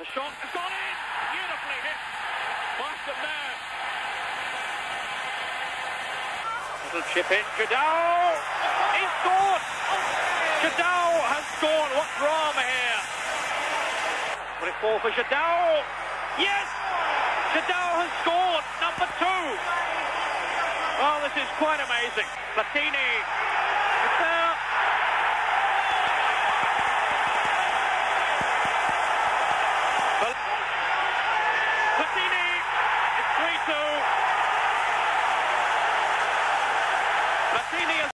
The shot has gone in! Beautifully hit by Sabir. Little chip in, Jadal! He scored! Jadal has scored! What drama here! Put it forward for Jadal! Yes! Jadal has scored! Number 2! Oh, this is quite amazing. Platini!